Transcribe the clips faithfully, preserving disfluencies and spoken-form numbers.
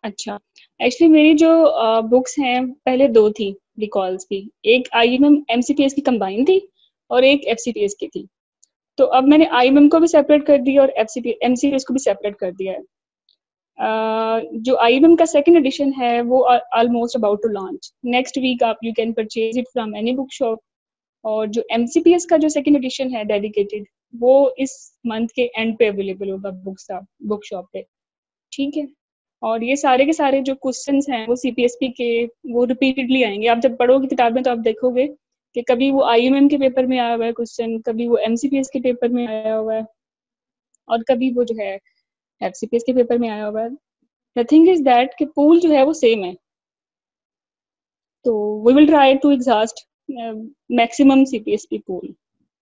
अच्छा, एक्चुअली मेरी जो अ, बुक्स हैं पहले दो थी रिकॉल्स की, एक आईएमएम एमसीपीएस की कंबाइन थी और एक एफसीपीएस की थी। तो अब मैंने आईएमएम को भी सेपरेट कर दिया और एफसीपी एमसीपीएस को भी सेपरेट कर दिया है। अ, जो आईएमएम का सेकंड एडिशन है वो almost about to launch next week. आप you can purchase it from any book shop. और जो एमसीपीएस का जो सेकंड एडिशन है डेडिकेटेड, वो इस मंथ के एंड पे अवेलेबल होगा बुक शॉप बुक शॉप पे। ठीक है। और ये सारे के सारे जो क्वेश्चंस हैं वो सीपीएसपी के वो रिपीटेडली आएंगे। आप जब पढ़ोगे किताबें तो आप देखोगे कि कभी वो आईएमएम के पेपर में आया हुआ है क्वेश्चन, कभी वो एमसीपीएस के पेपर में आया हुआ है, और कभी वो जो है एफसीपीएस के पेपर में आया हुआ है। द थिंग इज दैट कि पूल जो है वो सेम है, तो we will try to exhaust maximum CPSP pool.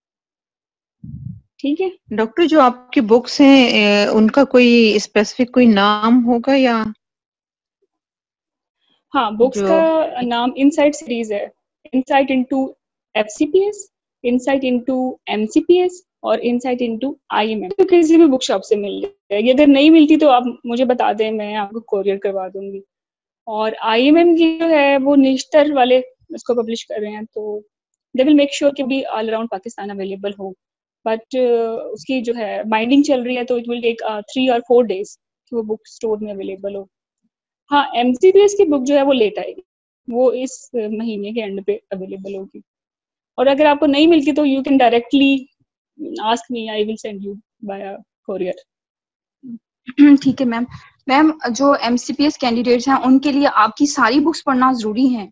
ठीक है। डॉक्टर, जो आपकी बुक्स हैं उनका कोई स्पेसिफिक कोई नाम होगा या? हाँ, बुक्स का नाम इनसाइट सीरीज है। Insight into FCPS, insight into MCPS और इनसाइट इनटू आईएमएम। तो किसी भी बुक शॉप से मिल जाएगी। अगर नहीं मिलती तो आप मुझे बता दें, मैं आपको कोरियर करवा दूंगी। और आईएमएम की जो है वो निश्तर वाले उसको पब्लिश कर रहे हैं, तो दे विल मेक श्योर कि भी ऑल अराउंड पाकिस्तान अवेलेबल हो। बट uh, उसकी जो है बाइंडिंग चल रही है, तो इट विल टेक थ्री और फोर डेज कि वो बुक स्टोर में अवेलेबल हो। हाँ, एमसीपीएस की बुक जो है वो लेट आएगी, वो इस महीने के एंड पे अवेलेबल होगी। और अगर आपको नहीं मिलती तो you can directly ask me, I will send you by courier. ठीक है मैम। मैम, जो एमसीपीएस कैंडिडेट्स हैं उनके लिए आपकी सारी बुक्स पढ़ना जरूरी है?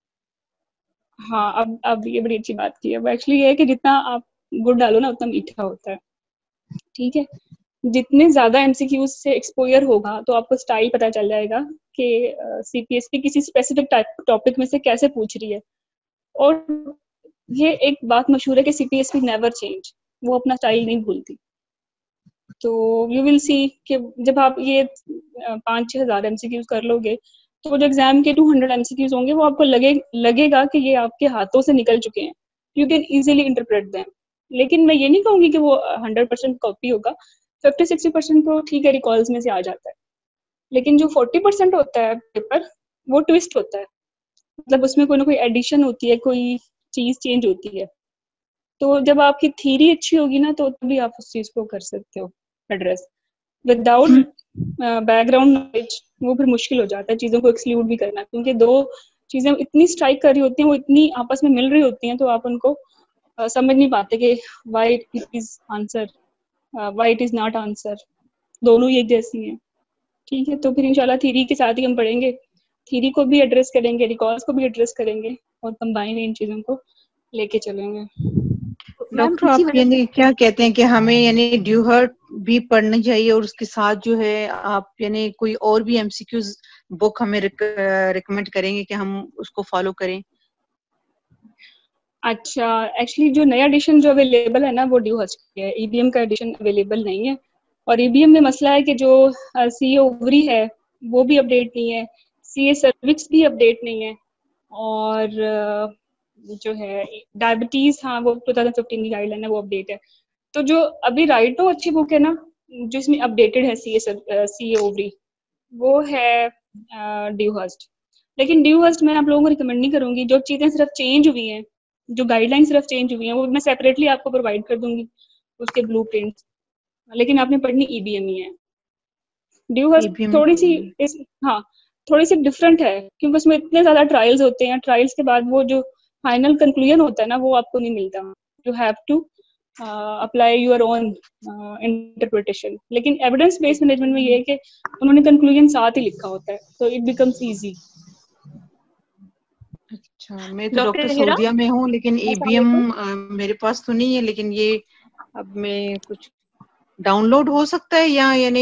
हाँ, अब अब ये बड़ी अच्छी बात की है। एक्चुअली ये है कि जितना आप गुड़ डालो ना उतना मीठा होता है। ठीक है। जितने ज्यादा एमसीक्यूज से एक्सपोजर होगा तो आपको स्टाइल पता चल जाएगा कि सीपीएसपी किसी स्पेसिफिक टॉपिक में से कैसे पूछ रही है। और ये एक बात मशहूर है कि सीपीएसपी नेवर चेंज, वो अपना स्टाइल नहीं भूलती। तो यू विल सी कि जब आप ये पाँच छह हजार एमसीक्यूज कर लोगे तो जो एग्जाम के टू हंड्रेड एमसीक्यूज होंगे वो आपको लगे लगेगा कि ये आपके हाथों से निकल चुके हैं। You can easily interpret them. लेकिन मैं ये नहीं कहूंगी कि वो हंड्रेड परसेंट कॉपी होगा। फिफ्टी सिक्सटी परसेंट तो ठीक है, रिकॉल्स में से आ जाता है। लेकिन जो फोर्टी परसेंट होता है पेपर, वो ट्विस्ट होता है। मतलब उसमें कोई ना कोई एडिशन होती है, कोई चीज चेंज होती है। तो जब आपकी थ्योरी अच्छी होगी ना तो तभी आप उस चीज को कर सकते हो एड्रेस। विदाउट बैकग्राउंड नॉलेज वो फिर मुश्किल हो जाता है चीजों को एक्सक्लूड भी करना, क्योंकि दो चीजें इतनी स्ट्राइक कर रही होती हैं, वो इतनी आपस में मिल रही होती हैं, तो आप उनको uh, समझ नहीं पाते कि why it is answer, why it is not answer. दोनों एक जैसी हैं। ठीक है। तो फिर इंशाल्लाह थ्योरी के साथ ही हम पढ़ेंगे, थ्योरी को भी एड्रेस करेंगे, रिकॉर्ड्स को भी एड्रेस करेंगे और कंबाइन इन चीजों को लेके चलेंगे। डॉक्टर, आप यानी क्या कहते हैं कि हमें यानी ड्यूहर्ट भी पढ़नी चाहिए और उसके साथ जो है आप यानी कोई और भी एमसीक्यूज बुक हमें रिकमेंड करेंगे कि हम उसको फॉलो करें? अच्छा, एक्चुअली जो नया एडिशन जो अवेलेबल है ना वो ड्यूहर्स्ट की है, ईबीएम का एडिशन अवेलेबल नहीं है। और ईबीएम में मसला है कि जो सीए ओवरी है वो भी अपडेट नहीं है, सीए सर्विक्स भी अपडेट नहीं है, और जो है डायबिटीज, हाँ वो टू थाउजेंड फिफ्टीन की गाइडलाइन है वो अपडेट है। तो जो अभी राइटो अच्छी बुक है ना जिसमें अपडेटेड है सीए सीए ओवरी, वो है ड्यूहर्स्ट। लेकिन ड्यूहर्स्ट मैं आप लोगों को रिकमेंड नहीं करूंगी। जो चीजें सिर्फ चेंज हुई हैं, जो गाइडलाइन सिर्फ चेंज हुई हैं, वो मैं सेपरेटली आपको प्रोवाइड कर दूंगी उसके ब्लूप्रिंट्स। लेकिन आपने पढ़नी ईबीएम ही है। ड्यूहर्स्ट थोड़ी सी इस हाँ थोड़ी सी डिफरेंट है, क्योंकि उसमें इतने ज्यादा ट्रायल्स होते हैं। ट्रायल्स के बाद वो जो फाइनल कंक्लूजन होता है ना वो आपको नहीं मिलता। You have to apply your own interpretation. लेकिन एविडेंस बेस्ड मैनेजमेंट में ये है कि उन्होंने कंक्लूजन साथ ही लिखा होता है, तो इट बिकम्स इजी। अच्छा, मैं तो डॉक्टर सऊदिया में हूँ, लेकिन ईबीएम मेरे पास तो नहीं है। लेकिन ये अब मैं कुछ डाउनलोड हो सकता है या यानी?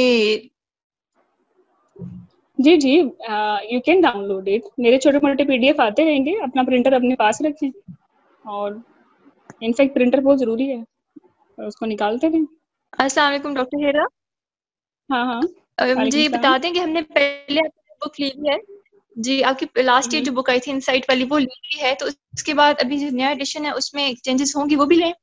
जी जी, यू कैन डाउनलोड इट। मेरे छोटे मोटे पीडीएफ आते रहेंगे, अपना प्रिंटर अपने पास रखें। और इनफैक्ट प्रिंटर बहुत जरूरी है, उसको निकालते रहें। अस्सलाम वालेकुम डॉक्टर हेरा। हाँ हाँ, मुझे ये बता दें कि हमने पहले बुक ली है जी, आपकी लास्ट ईयर जो बुक आई थी इनसाइट वाली वो ली है, तो उसके बाद अभी जो नया एडिशन है उसमें चेंजेस होंगी वो भी लें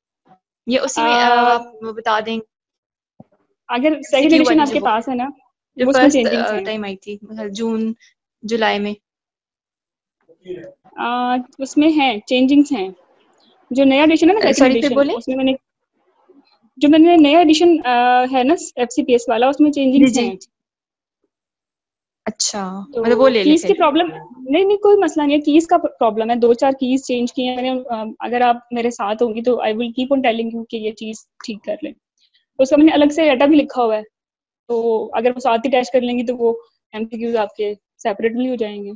या उसी में आप बता दें? अगर सही एडिशन आपके पास है ना, जो उसमें फर्स्ट चेंजिंग्स हैं। टाइम आई थी मतलब जून जुलाई में। आ, उसमें है चेंजिंग्स हैं। जो नया एडिशन है ना, सेकंड सॉरी फिर एडिशन, बोले। उसमें मैंने जो मैंने नया एडिशन है ना एफसीपीएस वाला, उसमें जी चेंजिंग्स जी। हैं। अच्छा तो मतलब वो ले ले कीज की फिर। प्रॉब्लम नहीं नहीं कोई मसला नहीं है, कीज का प्रॉब्लम है, दो चार कीज चेंज किए हैं मैंने। अ, अगर आप मेरे साथ होंगी तो I will keep on telling you कि ये चीज ठीक कर ले। तो उसका मैंने अलग से डाटा भी लिखा हुआ है, तो अगर वो साथ ही टैच कर लेंगी तो वो एमसीक्यूज आपके सेपरेटली हो जाएंगे।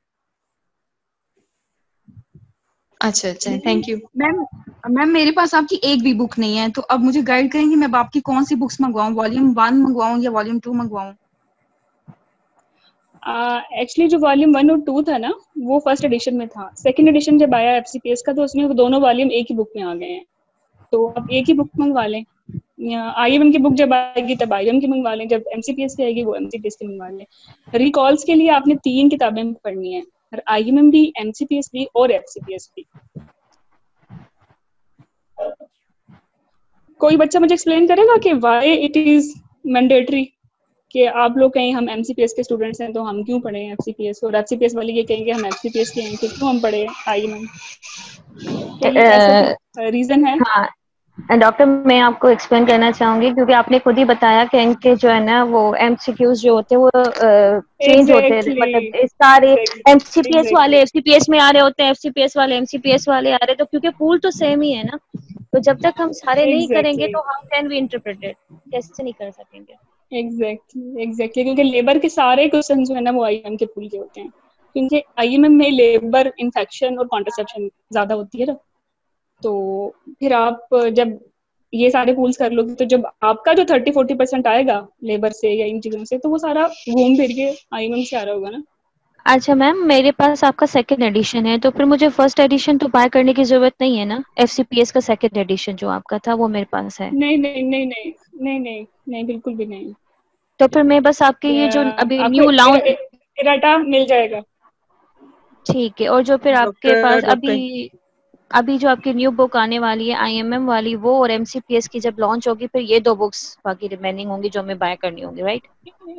अच्छा अच्छा थैंक यू। मैम मैम मेरे पास आपकी एक भी बुक नहीं है, तो अब मुझे गाइड करेंगे मैं अब आपकी कौन सी बुक्स मंगवाऊं, वॉल्यूम वन मंगवाऊं या वॉल्यूम टू मंगवाऊं? एक्चुअली जो वॉल्यूम वन और टू था ना, वो फर्स्ट एडिशन में था। सेकंड एडिशन जब आया एफसीपीएस का, तो उसमें वो दोनों वॉल्यूम एक ही बुक में आ गए हैं। तो आप एक ही बुक मंगवा लें, आईएमएम की बुक जब आएगी तब आईएमएम की मंगवा लें, जब एमसीपीएस की आएगी वो एमसीपीएस की मंगवा लें। रिकॉल्स के लिए आपने तीन किताबें पढ़नी है, आईएमएम भी, एमसीपीएस भी और एफसीपीएस भी। कोई बच्चा मुझे एक्सप्लेन करेगा कि व्हाई इट इज मैंडेटरी कि आप लोग कहें हम एमसीपीएस के स्टूडेंट्स हैं तो हम क्यों पढ़े एफसीपीएस, और एफसीपीएस वाले ये कहेंगे हम एफसीपीएस के हैं तो क्यों हम पढ़े आईएमएम? क्या ये ऐसा कोई रीजन है? हाँ डॉक्टर, मैं आपको एक्सप्लेन करना चाहूंगी क्योंकि आपने खुद ही बताया कि इनके जो है ना वो एमसीक्यूज जो होते हैं वो चेंज होते हैं, एग्जैक्टली मतलब इस सारे एमसीपीएस वाले एग्जैक्टली एफसीपीएस में आ रहे होते हैं, एफसीपीएस वाले एमसीपीएस वाले आ रहे हैं, तो क्योंकि पूल तो सेम ही है ना, तो जब तक हम सारे नहीं करेंगे एग्जैक्टली तो हम कैन बी इंटरप्रेटेड कैसे नहीं कर सकेंगे। एग्जैक्टली एग्जैक्टली क्योंकि लेबर के सारे क्वेश्चन जो है ना वो आईएमएम के पूल के होते हैं, क्योंकि आईएमएम में लेबर, इन्फेक्शन और कॉन्ट्रासेप्शन ज्यादा होती है ना। तो फिर आप जब ये सारे पूल्स कर लोगे तो जब आपका जो थर्टी फोर्टी परसेंट आएगा लेबर से या इन चीजों से, तो वो सारा घूम फिर के आईएमएम से आ रहा होगा ना। अच्छा मैम, मेरे पास आपका सेकंड एडिशन है, तो फिर मुझे फर्स्ट एडिशन तो बाय करने की जरूरत नहीं है ना? एफसीपीएस का सेकंड एडिशन जो आपका था वो मेरे पास है। नहीं नहीं नहीं नहीं नहीं नहीं नहीं बिल्कुल भी नहीं। तो फिर मैं बस आपके ये जो अभी आपको न्यू लॉन्च, इराटा मिल जाएगा। ठीक है, और जो फिर आपके डॉक्टर पास डॉक्टर अभी अभी जो आपकी न्यू बुक आने वाली है आईएमएम वाली, वो और एमसीपीएस की जब लॉन्च होगी फिर ये दो बुक्स बाकी रिमेनिंग होंगी जो हमें बाय करनी होंगी, राइट?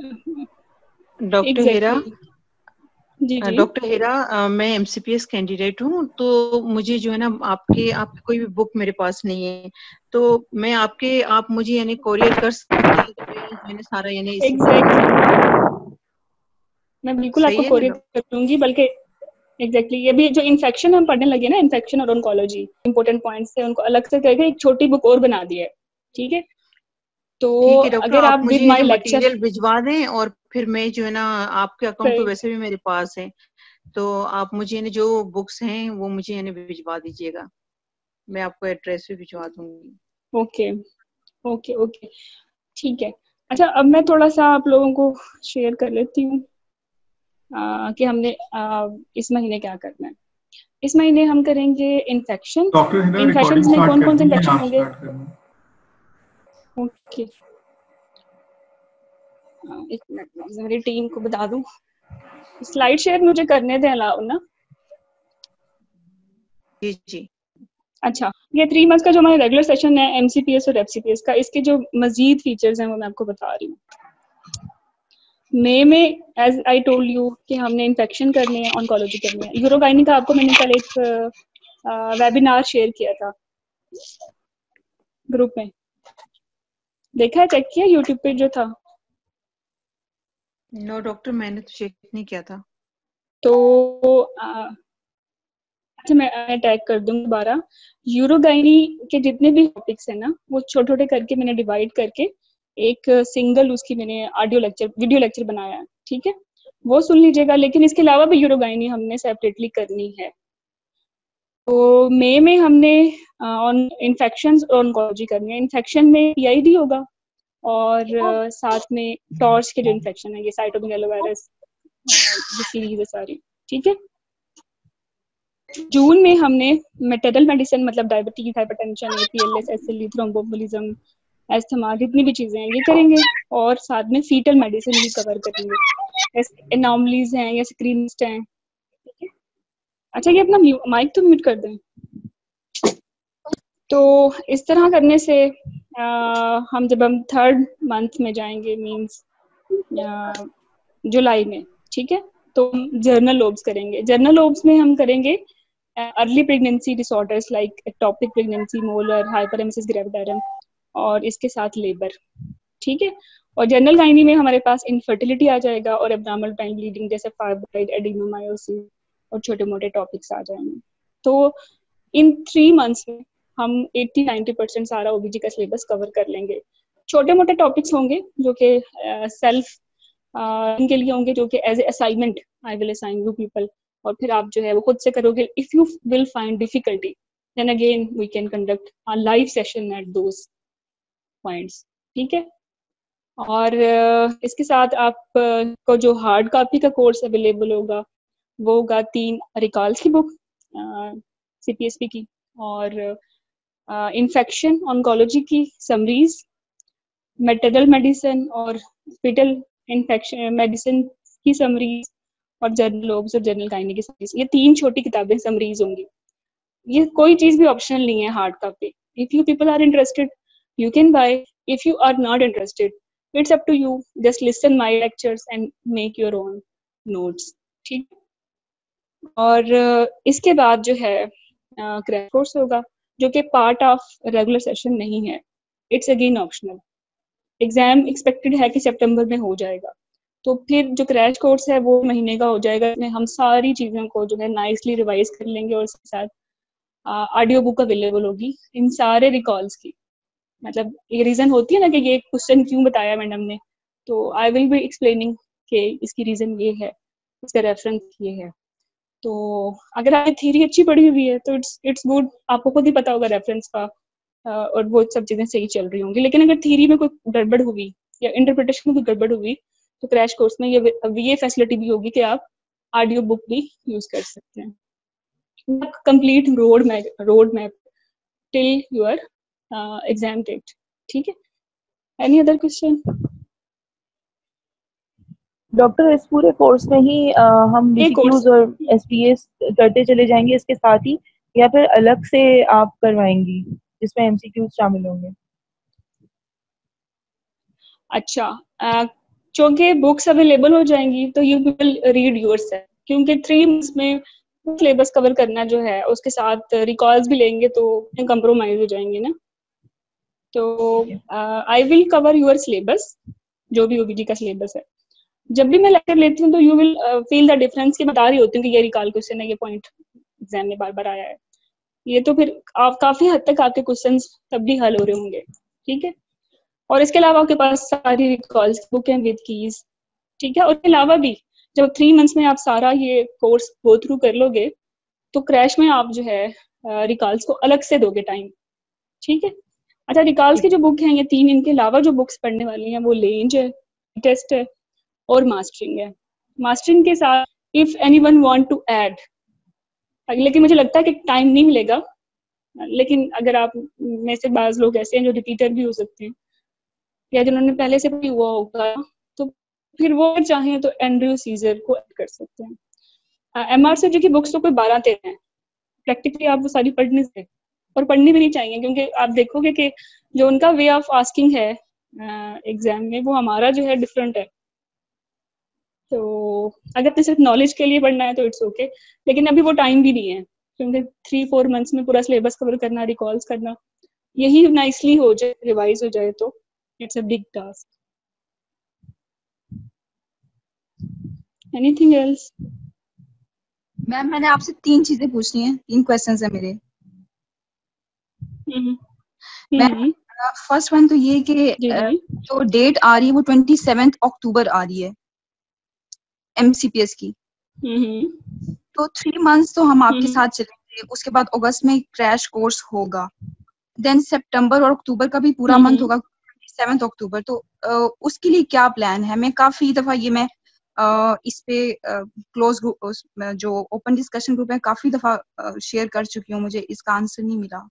डॉक्टर हेरा एग्जैक्टली जी जी डॉक्टर हेरा अ, मैं एमसीपीएस कैंडिडेट हूँ, तो मुझे जो है ना आपके आपकी कोई भी बुक मेरे पास नहीं है, तो मैं आपके आप मुझे यानी कोरियर कर सकते हैं, तो मैं जो है ना सारा यानी इस- एग्जैक्टली मैं बिल्कुल सही आपको है ना कोरियर डॉक्टर? करूंगी, बल्कि एग्जैक्टली ये भी जो इन्फेक्शन हम पढ़ने लगे ना, इन्फेक्शन और ऑन्कोलॉजी इंपॉर्टेंट पॉइंट्स है, उनको अलग से करके एक छोटी बुक और बना दी है। ठीक है, तो ठीक है डॉक्टर, अगर आप आप मुझे विद ये माय ना लेक्चर मटेरियल भिजवा दें, और फिर मैं जो है ना आपके अकाउंट तो वैसे भी मेरे पास है, तो आप मुझे यानी जो बुक्स हैं वो मुझे यानी भिजवा दीजिएगा, मैं आपको एड्रेस भी भिजवा दूंगी। ओके ओके ओके ठीक है। अच्छा, अब मैं थोड़ा सा आप लोगों को शेयर कर लेती हूँ कि हमने आ, इस महीने क्या करना है। इस महीने हम करेंगे infection. Doctor Hina infection recording में स्टार्ट कौन कर कौन से दी है, इन्फेक्शन आप होंगे? स्टार्ट करना। ओके, एक मिनट में मेरी टीम को बता दूं। स्लाइड शेयर मुझे करने दें अलाउ ना? जी जी। अच्छा, ये थ्री मंथ्स का जो हमारा रेगुलर सेशन है एमसीपीएस और एफसीपीएस का, इसके जो मजीद फीचर्स हैं वो मैं आपको बता रही हूँ। मई में एज आई टोल्ड यू कि हमने इन्फेक्शन करनी है, ऑन्कोलॉजी करनी है। यूरोगाइनी का आपको मैंने कल एक वेबिनार शेयर किया था ग्रुप में, देखा है, चेक किया यूट्यूब पे जो था? नो डॉक्टर, मैंने तो चेक नहीं किया था। तो आ, अच्छा, मैं टैग कर दूंगी दोबारा। यूरोगाइनी के जितने भी टॉपिक्स है ना, वो छोटे छोटे करके मैंने डिवाइड करके एक सिंगल उसकी मैंने ऑडियो लेक्चर, वीडियो लेक्चर बनाया है। ठीक है, वो सुन लीजिएगा। लेकिन इसके अलावा भी यूरोगाइनी हमने सेपरेटली करनी है। तो मई में हमने ऑन इन्फेक्शंस और ऑन्कोलॉजी करनी है। इन्फेक्शन में पीआईडी होगा, और uh, साथ में टॉर्च के जो इन्फेक्शन है, ये साइटोमेगालोवायरस डिसीज है सारी। ठीक है, जून में हमने मेटेरल मेडिसिन मतलब diabetes, hypertension, APLS, SLE, thromboembolism, asthma, जितनी भी चीजें हैं ये करेंगे, और साथ में फीटल मेडिसिन भी कवर करेंगे। एनॉमलीज हैं या स्क्रीनिस्ट हैं। ठीक है, अच्छा ये अपना माइक तो म्यूट कर दें। तो इस तरह करने से आ, हम जब हम थर्ड मंथ में जाएंगे, मींस जुलाई में, ठीक है। तो जर्नल लोब्स करेंगे। जर्नल लोब्स में हम करेंगे early pregnancy disorders like ectopic pregnancy, molar, hyperemesis gravidarum और इसके साथ लेबर, ठीक है। और जनरल गाइनी में हमारे पास इनफर्टिलिटी आ जाएगा और एब्नॉर्मल टाइम ब्लीडिंग जैसे फाइब्रॉइड, एडिनोमायोसिस और छोटे मोटे टॉपिक्स आ जाएंगे। तो इन थ्री मंथ्स में हम अस्सी नाइंटी परसेंट सारा ओबीजी का सिलेबस कवर कर लेंगे। छोटे मोटे टॉपिक्स होंगे जो कि सेल्फ इनके लिए होंगे, जो कि as a assignment I will assign you people, और फिर आप जो है वो खुद से करोगे। If you will find difficulty then again we can conduct a live session at those points, ठीक है। और इसके साथ आप को जो हार्ड कॉपी का कोर्स अवेलेबल होगा वो होगा तीन रिकॉल्स की बुक सीपीएसपी की, और इन्फेक्शन ऑन्कोलॉजी की समरीज, मैटरनल मेडिसिन और फीटल इन्फेक्शन मेडिसिन की समरीज, और जर्नल लोब्स और जर्नल गाइनी की समरीज। ये तीन छोटी किताबें समरीज होंगी। ये कोई चीज भी ऑप्शनल नहीं है hard copy. If you people are interested you can buy. If you are not interested, it's up to you. Just listen my lectures and make your own notes, ठीक। और इसके बाद जो है क्रैश कोर्स होगा जो कि पार्ट ऑफ रेगुलर सेशन नहीं है, it's again optional. Exam expected है कि सितंबर में हो जाएगा, तो फिर जो क्रैश कोर्स है वो महीने का हो जाएगा। इसमें हम सारी चीज़ों को जो है नाइसली रिवाइज कर लेंगे और इसके साथ ऑडियो बुक अवेलेबल होगी इन सारे रिकॉल्स की। मतलब ये रीजन होती है ना कि ये क्वेश्चन क्यों बताया मैडम ने, तो आई विल बी एक्सप्लेनिंग कि इसकी रीजन ये है, इसका रेफरेंस ये है। तो अगर आपने थ्योरी अच्छी पढ़ी हुई है तो इट्स इट्स गुड, आपको खुद ही पता होगा रेफरेंस का और वो सब चीजें सही चल रही होंगी। लेकिन अगर थ्योरी में कोई गड़बड़ हुई या इंटरप्रिटेशन में कोई गड़बड़ हुई तो क्रैश कोर्स में ये ये फैसिलिटी भी होगी कि आप ऑडियो बुक भी यूज कर सकते हैं। Complete road map road map till your exam date, ठीक है। Any other question? डॉक्टर इस पूरे कोर्स में ही आ, हम बीसीक्यूज और एसपीएस करते चले जाएंगे इसके साथ ही, या फिर अलग से आप करवाएंगी जिसमें एमसीक्यूज शामिल होंगे? अच्छा, क्योंकि बुक्स अवेलेबल हो जाएंगी तो यू विल रीड योरसेल्फ, क्योंकि थ्री मंथ्स में सिलेबस कवर करना जो है उसके साथ रिकॉल्स भी लेंगे तो कंप्रोमाइज हो जाएंगे ना। तो I will cover your syllabus, जो भी ओबीजी का सिलेबस है। जब भी मैं लेक्चर लेती हूँ तो you will feel the difference, कि बता रही होती हूँ कि ये रिकॉल क्वेश्चन है, ये पॉइंट एग्जाम में बार बार आया है, ये तो फिर आप काफी हद तक आपके क्वेश्चंस तब भी हल हो रहे होंगे, ठीक है। और इसके अलावा आपके पास सारी रिकॉल्स बुक हैं विद कीज, ठीक है। और इसके अलावा भी जब थ्री मंथ्स में आप सारा ये कोर्स गो थ्रू कर लोगे तो क्रैश में आप जो है रिकॉल्स को अलग से दोगे टाइम, ठीक है। अच्छा, रिकॉल्स की जो बुक है ये तीन, इनके अलावा जो बुक्स पढ़ने वाली हैं वो लेंज है, टेस्ट है और मास्टरिंग है। मास्टरिंग के साथ if anyone want to add, लेकिन मुझे लगता है कि टाइम नहीं मिलेगा, लेकिन अगर आप में से बाज लोग ऐसे हैं जो रिपीटर भी हो सकते हैं या जिन्होंने पहले से भी हुआ होगा, तो फिर वो चाहें तो एंड्रयू सीजर को ऐड कर सकते हैं। एमआरसीजी की बुक्स तो कोई बारह तेरह हैं, प्रैक्टिकली आप वो सारी पढ़ नहीं सकते और पढ़नी भी नहीं चाहिए, क्योंकि आप देखोगे कि जो उनका वे ऑफ आस्किंग है एग्जाम में वो हमारा जो है डिफरेंट है। तो अगर तो सिर्फ नॉलेज के लिए पढ़ना है तो इट्स ओके, लेकिन अभी वो टाइम भी नहीं है, क्योंकि थ्री फोर मंथ्स में पूरा सिलेबस कवर करना, रिकॉल्स करना, यही नाइसली हो जाए, रिवाइज हो जाए तो it's a big task. Anything else? Ma'am मैंने आपसे तीन चीजें पूछनी है, तीन क्वेश्चंस है मेरे। मैम फर्स्ट वन तो ये कि जो डेट आ रही है वो ट्वेंटी सेवेंथ अक्टूबर आ रही है एमसीपीएस की, तो थ्री मंथ्स तो हम आपके साथ चलेंगे, उसके बाद अगस्त में क्रैश कोर्स होगा, देन सितंबर और अक्टूबर का भी पूरा मंथ होगा सेवेंथ अक्टूबर। तो uh, उसके लिए क्या प्लान है? मैं काफी दफा ये मैं uh, इस पे क्लोज ग्रुप जो ओपन डिस्कशन ग्रुप है काफी दफा शेयर uh, कर चुकी हूँ, मुझे इसका आंसर नहीं मिला।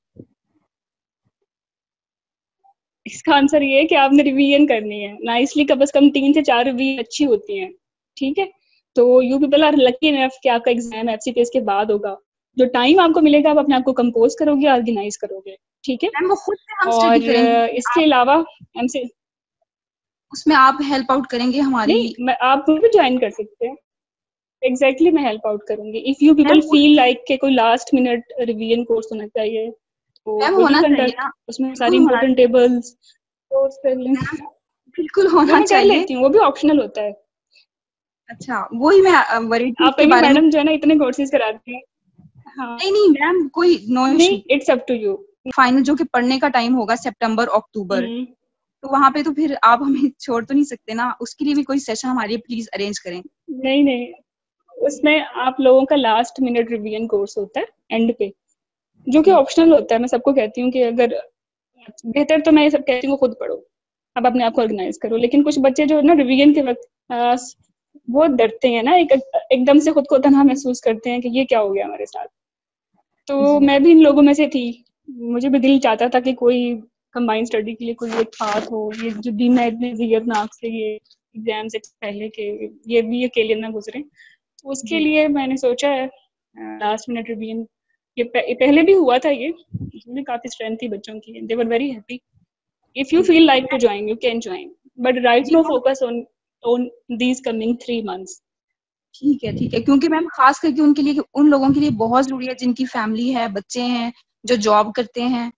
इसका आंसर ये है कि आपने रिवीजन करनी है नाइसली, कम से कम तीन से चार रिवीजन अच्छी होती हैं, ठीक है। तो you people are lucky enough कि आपका एग्जाम एफसीपीएस के बाद होगा, जो टाइम आपको मिलेगा आप अपने आप को कंपोज करोगे, ऑर्गेनाइज करोगे, ठीक है। वो खुद से हम और इसके अलावा एमसी उसमें आप हेल्प आउट करेंगे हमारी? नहीं, मैं आप भी ज्वाइन कर सकते हैं। एग्जैक्टली exactly, मैं हेल्प आउट करूंगी। If you people feel like के कोई लास्ट मिनट रिवीजन कोर्स होना चाहिए तो मैम वो होना भी चाहिए कंडक्ट, ना, उसमें सारी इंपॉर्टेंट टेबल्स कोर्स कर लें। बिल्कुल वो होना मैं कर चाहिए। लेती हूँ, वो भी ऑप्शनल होता है। अच्छा, वही मैं वरी थी आप उसके कहेंगे बारे में। मैडम जो है ना इतने कोर्सेज कराती हैं। हाँ नहीं नहीं मैम, कोई नो इशू। नहीं, it's up to you. Final जो कि पढ़ने का टाइम होगा सितंबर अक्टूबर, तो वहाँ पे तो फिर आप हमें छोड़ तो नहीं सकते ना, उसके लिए भी कोई सेशन हमारे लिए प्लीज अरेंज करें। नहीं नहीं, उसमें आप लोगों का लास्ट मिनट रिवीजन कोर्स होता है एंड पे, जो कि ऑप्शनल होता है। मैं सबको कहती हूँ कि अगर बेहतर तो मैं ये सब कहती हूँ खुद पढ़ो, अब अपने आप को ऑर्गेनाइज करो। लेकिन कुछ बच्चे जो ना रिवीजन के वक्त वो डरते हैं ना, एक एकदम से खुद को तनहा महसूस करते हैं कि ये क्या हो गया हमारे साथ। तो मैं भी इन लोगों में से थी। मुझे भी दिल चाहता था कि कोई कंबाइंड स्टडी के लिए कोई एक पाथ हो। ये जो दिन मैं इतने जियरनाक से ये एग्जाम से पहले के ये भी अकेले ना गुजरे, तो उसके लिए मैंने सोचा है लास्ट मिनट रिवीजन। ये पहले भी हुआ था, ये इसमें काफी स्ट्रेंथ थी बच्चों की, they were very happy. If you feel like to join you can join, but right no focus on on these coming three months. ठीक है ठीक है, क्योंकि मैम खास करके उनके लिए, उन लोगों के लिए बहुत जरूरी है जिनकी फैमिली है, बच्चे हैं, जो जॉब करते हैं।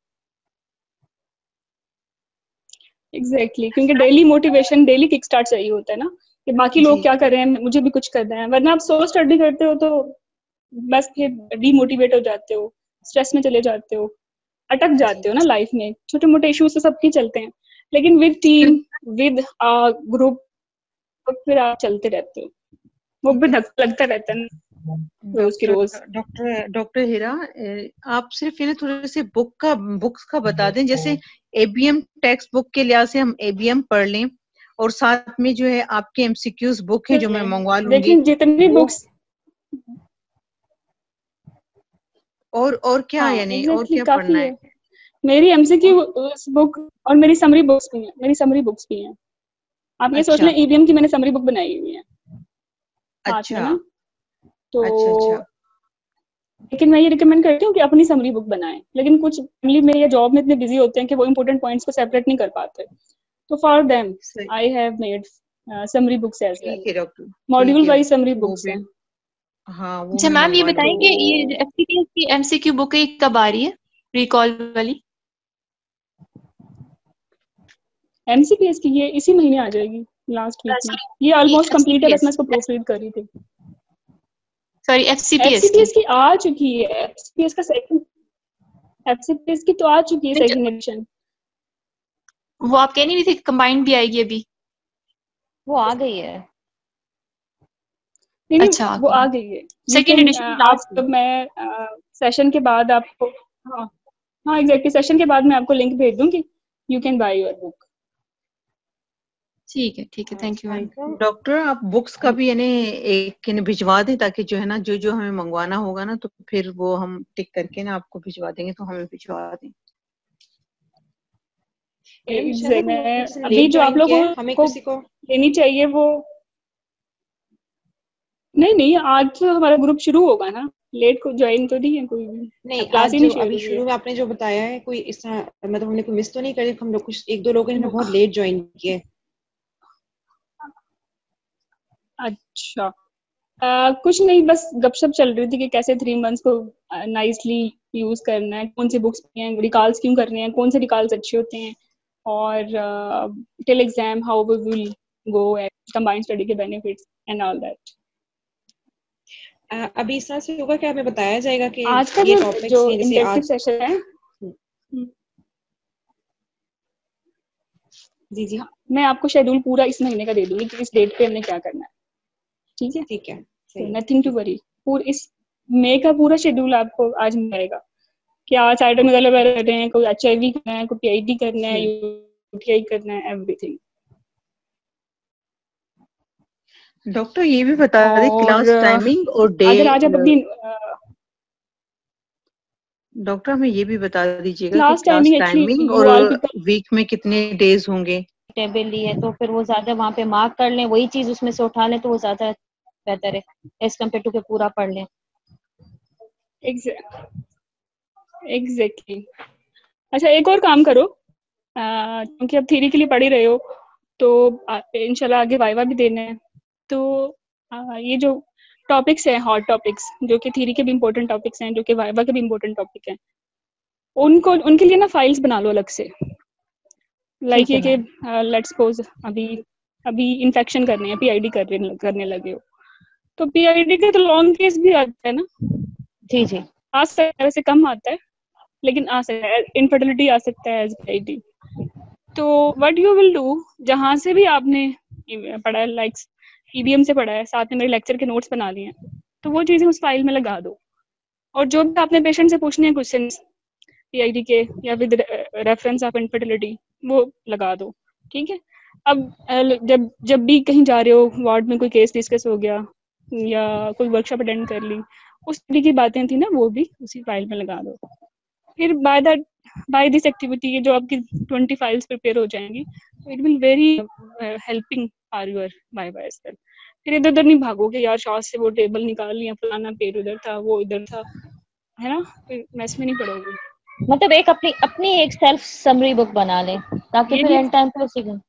एग्जैक्टली exactly, क्योंकि daily motivation, daily kick start चाहिए होता है ना, कि बाकी लोग क्या कर रहे हैं मुझे भी कुछ करना है। वरना आप सो स्टडी करते हो तो बस फिर डीमोटिवेट हो जाते हो, स्ट्रेस में चले जाते हो, अटक जाते हो ना लाइफ में। छोटे मोटे इश्यूज तो सबके चलते हैं, लेकिन विद टीम विद ग्रुप फिर आप चलते रहते हो, वो भी लगता रहता है रोज की रोज। डॉक्टर डॉक्टर हीरा, आप सिर्फ ये थोड़े से बुक का बुक्स का बता दें, जैसे एबीएम टेक्स्ट बुक के लिहाज से हम एबीएम पढ़ लें, और साथ में जो है आपके एमसीक्यूज बुक है जो मैं मंगवा लूंगी। देखिए जितनी बुक्स और और क्या हाँ, यानी exactly, और क्या पढ़ना है? है? मेरी एमसीक्यू बुक और मेरी समरी बुक्स भी हैं, मेरी समरी बुक्स भी हैं। आप ये अच्छा। सोच लें ईवीएम की मैंने समरी बुक बनाई हुई है। अच्छा ना तो अच्छा अच्छा लेकिन मैं ये रिकमेंड करती हूँ कि अपनी समरी बुक बनाएं। लेकिन कुछ फैमिली में या जॉब में इतने बिजी होते हैं कि वो इंपॉर्टेंट पॉइंट्स को सेपरेट नहीं कर पाते, तो for them I have made summary books as well, module wise summary books हैं। हाँ वो अच्छा मैम ये बताएंगे ये एफसीपीएस की एमसीक्यू बुक कब आ रही है, रिकॉल वाली? एमसीपीएस की ये इसी महीने आ जाएगी, लास्ट वीक में। ये ऑलमोस्ट कंप्लीट है, बस मैं इसको प्रूफ रीड कर रही थी। सॉरी एफसीपीएस एफसीपीएस की आ चुकी है, एफसीपीएस का सेकंड एफसीपीएस की तो आ चुकी है सेकंड एडिशन। वो आप कह नहीं रही थी कंबाइंड भी आएगी अभी? वो आ गई है। नहीं नहीं अच्छा, वो आ गई है सेकंड एडिशन। आप मैं सेशन के बाद आपको हाँ हाँ एग्जैक्टली सेशन के बाद मैं आपको लिंक भेज दूंगी, you can buy your book. ठीक है ठीक है, थैंक यू मैम। डॉक्टर आप बुक्स का भी यानी एक भिजवा दें, ताकि जो है ना जो जो हमें मंगवाना होगा ना तो फिर वो हम टिक करके ना आपको भिजवा देंगे, तो हमें भिजवा दें। मैं अभी जो आप लोगों को लेनी चाहिए वो नहीं नहीं आज तो हमारा ग्रुप शुरू होगा ना, लेट को ज्वाइन तो नहीं है कोई भी। नहीं क्लास ही नहीं अभी शुरू में आपने जो बताया है कोई इस तरह मतलब हमने कोई मिस तो नहीं करी? हम लोग कुछ एक दो लोगों ने बहुत लेट ज्वाइन किए। अच्छा Uh, कुछ नहीं, बस गपशप चल रही थी कि कैसे थ्री मंथ्स को नाइसली यूज करना है, कौन से बुक्स हैं, रिकॉल्स क्यों करने हैं, कौन से रिकॉल्स अच्छे होते हैं, और till exam how we will go at combined study के बेनिफिट्स एंड ऑल दैट। अभी इस तरह से होगा कि हमें बताया जाएगा कि आज का ये जो, टॉपिक्स जो हैं जैसे आज सेशन है जी जी मैं आपको शेड्यूल पूरा इस महीने का दे दूंगी कि इस डेट पे हमने क्या करना है। ठीक है ठीक है, नथिंग टू वरी। पूरा इस मई का पूरा शेड्यूल आपको आज मिलेगा कि आज साइड में कर रहे हैं, कोई एचआईवी करना है, कोई पीआईडी करना है, यूटीआई करना है, एवरीथिंग। डॉक्टर ये भी बता दें क्लास टाइमिंग और डे। अगर आज आप अपनी डॉक्टर हमें ये भी बता दीजिएगा क्लास कि क्लास टाइमिंग और वीक में कितने डेज होंगे। टेबल ली है तो फिर वो ज्यादा वहाँ पे मार्क कर लें, वही चीज उसमें से उठा लें तो वो ज्यादा बेहतर है एज कम्पेयर टू के पूरा पढ़ लें। एग्जैक्टली। अच्छा एक और काम करो, क्योंकि अब थ्योरी के लिए पढ़ ही रहे हो तो इंशाल्लाह आगे वाइवा भी देना है। तो आ, ये जो टॉपिक्स हैं हॉट टॉपिक्स जो कि थ्योरी के भी इम्पोर्टेंट टॉपिक्स हैं, जो कि वाइवा के भी इम्पोर्टेंट टॉपिक हैं, उनको उनके लिए ना फाइल्स बना लो अलग से। लाइक ये कि लेट्स सपोज अभी अभी इन्फेक्शन करने हैं, पीआईडी करने करने लगे हो, तो पीआईडी का तो लॉन्ग केस भी आता है ना। जी जी आ सकता है, वैसे कम आता है लेकिन आ सकता है, इनफर्टिलिटी आ सकता है एज पीआईडी। तो व्हाट यू विल डू, जहाँ से भी आपने पढ़ा है, लाइक ईबीएम से पढ़ा है, साथ में मेरे लेक्चर के नोट्स बना लिए हैं, तो वो चीजें उस फाइल में लगा दो। और जो भी आपने पेशेंट से पूछने हैं क्वेश्चंस पीआईडी के या विद रेफरेंस ऑफ इनफर्टिलिटी, वो लगा दो। ठीक है। अब जब जब भी कहीं जा रहे हो, वार्ड में कोई केस डिस्कस हो गया या कोई वर्कशॉप अटेंड कर ली, उस तरह की बातें थी ना, वो भी उसी फाइल में लगा दो। फिर by that by this activity जो आपकी ट्वेंटी फाइल्स प्रिपेयर हो जाएंगी, it will very helping for your viva as well. फिर इधर उधर नहीं भागोगे यार, शॉर्ट से वो टेबल निकाल लिया, फलाना पेज उधर था, वो इधर था, है ना, फिर मैस में नहीं पड़ोगे। मतलब एक अपनी अपनी एक सेल्फ समरी बुक बना ले ताकि फिर एंड टाइम पे उसी को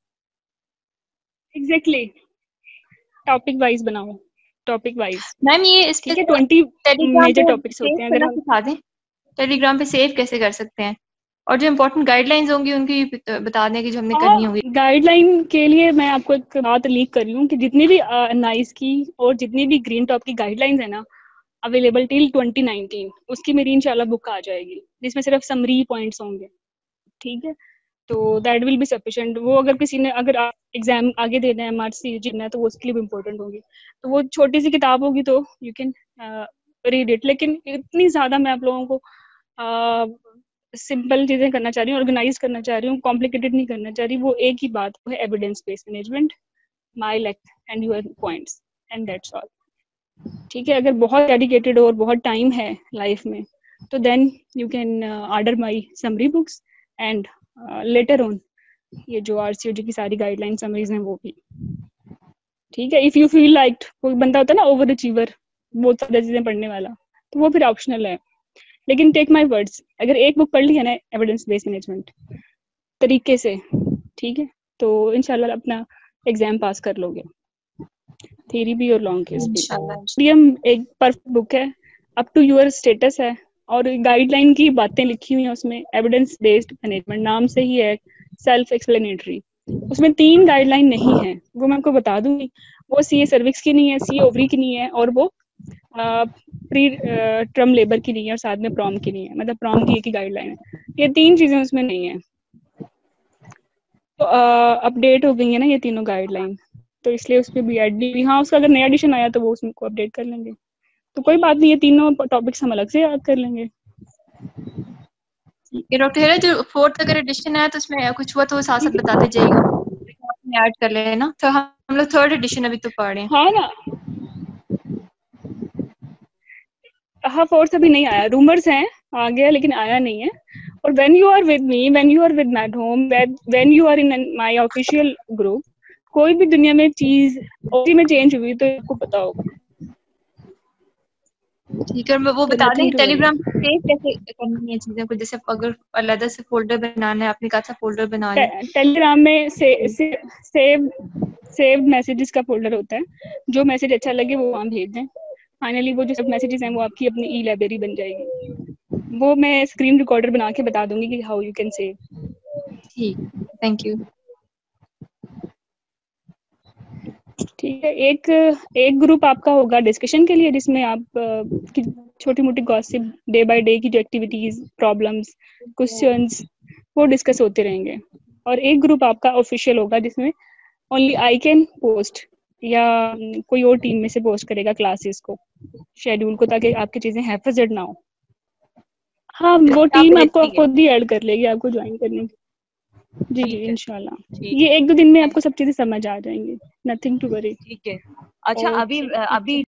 एग्जैक्टली टॉपिक वाइज बनाओ, टॉपिक वाइज। मैम ये इस ठीक है, ट्वेंटी मेजर टॉपिक्स होते हैं। अगर हम सिखा दें टेलीग्राम पे सेव कैसे कर सकते हैं, और जो इम्पोर्टेंट गाइडलाइंस होंगी उनकी बता दें कि जो हमने करनी होगी। गाइडलाइन के लिए मैं आपको एक बात लीक कर रही हूँ कि जितनी भी नाइस की और जितनी भी ग्रीन टॉप की गाइडलाइंस है ना अवेलेबल टिल ट्वेंटी नाइनटीन, उसकी मेरी इंशाल्लाह बुक आ जाएगी जिसमें सिर्फ समरी पॉइंट्स होंगे। ठीक है, तो दैट विल बी सफिशिएंट। वो अगर किसी ने अगर एग्जाम आगे देना है, एमआरसी जीतना है, तो वो उसके लिए भी इम्पोर्टेंट होगी। तो वो छोटी सी किताब होगी तो यू कैन रीड इट। लेकिन इतनी ज्यादा मैं आप लोगों को सिंपल uh, चीजें करना चाह रही हूँ, ऑर्गेनाइज करना चाह रही हूँ, कॉम्प्लिकेटेड नहीं करना चाह रही। वो एक ही बात है, evidence based management, my lec and your points and that's all. ठीक है, अगर बहुत डेडिकेटेड और बहुत टाइम है लाइफ में तो then you can order my summary books and later on ये जो आरसीओजी की सारी गाइडलाइन समरीज हैं वो भी। ठीक है, इफ यू फील लाइक कोई बंदा होता है ना ओवर अचीवर, बहुत सारी चीजें पढ़ने वाला, तो वो फिर ऑप्शनल है। लेकिन टेक माय वर्ड्स, अगर एक बुक पढ़ ली है ना एविडेंस बेस्ड मैनेजमेंट तरीके से, ठीक है, तो इंशाल्लाह अपना एग्जाम पास कर लोगे, थ्योरी भी और लॉन्ग केस भी। एक परफेक्ट बुक है, अप टू योर स्टेटस है, और गाइडलाइन की बातें लिखी हुई हैं उसमें, एविडेंस बेस्ड मैनेजमेंट नाम से ही है, सेल्फ एक्सप्लेनेटरी। उसमें तीन गाइडलाइन नहीं है, वो मैं आपको बता दूंगी। वो सी ए सर्विक्स की नहीं है, सी ए ओवरी की नहीं है, और वो प्री टर्म लेबर की नहीं है, और साथ में प्रॉम की नहीं है, मतलब प्रॉम की एक ही गाइडलाइन है। ये तीन चीजें उसमें नहीं है। तो अपडेट हो गई है ना ये तीनों गाइडलाइन, तो इसलिए उस पर बी एड डी, हाँ उसका अगर नया एडिशन आया तो वो उसमें को अपडेट कर लेंगे। तो कोई बात नहीं, ये तीनों टॉपिक्स हम अलग से याद कर लेंगे। ये डॉक्टर हेरा जो फोर्थ अगर एडिशन है तो उसमें कुछ हुआ तो साथ साथ बताते जाइएगा, ऐड कर लेना। तो हम लोग थर्ड एडिशन अभी तो पढ़ रहे हैं। हाँ ना, हाँ फोर्थ अभी नहीं आया, रूमर्स हैं आ गया लेकिन आया नहीं है। और when you are with me, when you are with mat home, when you are in my official group, कोई भी दुनिया में चीज उसी में चेंज हुई तो आपको पता होगा। ठीक है, मैं वो बता दें टेलीग्राम पे सेव कैसे करनी है चीजें को, जैसे अगर अलग से फोल्डर बनाना है, आपने कहा था फोल्डर बना लें। टेलीग्राम में से, से, सेव सेव मैसेजेस का फोल्डर होता है, जो मैसेज अच्छा लगे वो वहाँ भेज दें। फाइनली वो जो सब मैसेजेस हैं वो आपकी अपनी ई लाइब्रेरी बन जाएगी। वो मैं स्क्रीन रिकॉर्डर बना के बता दूंगी कि हाउ यू कैन सेव। ठीक, थैंक यू। ठीक है, एक एक ग्रुप आपका होगा डिस्कशन के लिए, जिसमें आप छोटी मोटी गॉसिप, डे बाय डे की जो एक्टिविटीज, प्रॉब्लम्स, क्वेश्चंस वो डिस्कस होते रहेंगे। और एक ग्रुप आपका ऑफिशियल होगा जिसमें ओनली आई कैन पोस्ट, या कोई और टीम में से पोस्ट करेगा क्लासेस को, शेड्यूल को, ताकि आपकी चीजें हैफजड ना हो। हाँ, वो टीम आपको खुद ही ऐड कर लेगी आपको ज्वाइन करने की। जी जी इंशाल्लाह, ये एक दो दिन में आपको सब चीजें समझ आ जाएंगी, नथिंग टू वरी। ठीक है, अच्छा अभी अभी